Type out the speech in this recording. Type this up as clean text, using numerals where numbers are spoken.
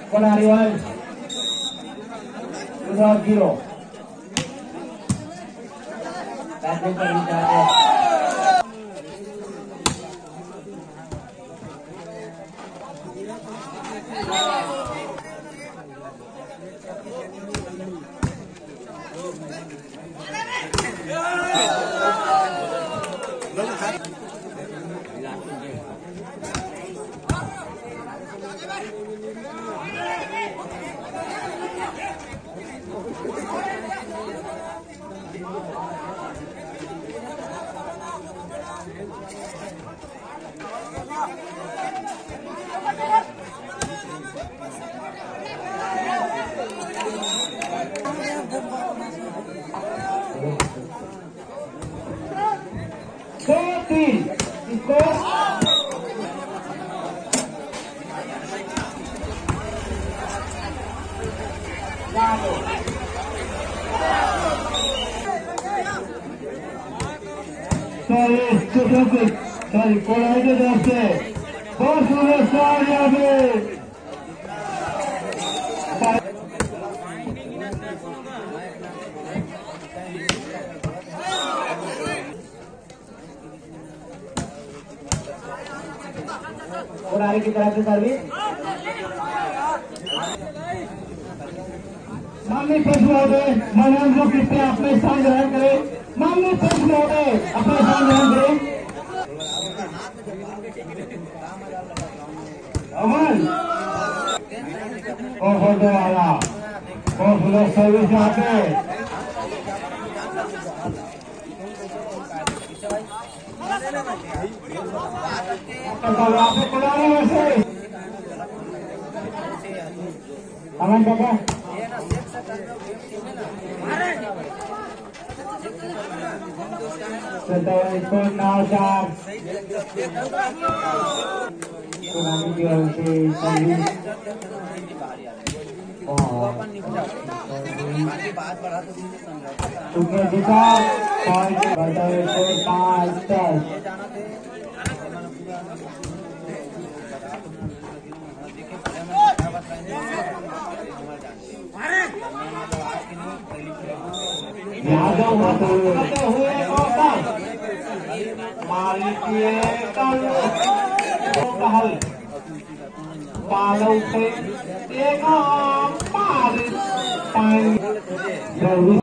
Penariwan 2-0. Tadi perbicaraan. Sorry, कोलाई के तरफ से बहुत सुंदर शॉट यहाँ पे कोलाई की तरफ से सर्विस मामले पेश महोदय मनोरंजन कृपया अपने स्थान ग्रहण करें। मामले पेश महोदय अपने स्थान ग्रहण करें। अमन बहुत वाला बहुत सुंदर सर्विस यहाँ पे अमन काका 8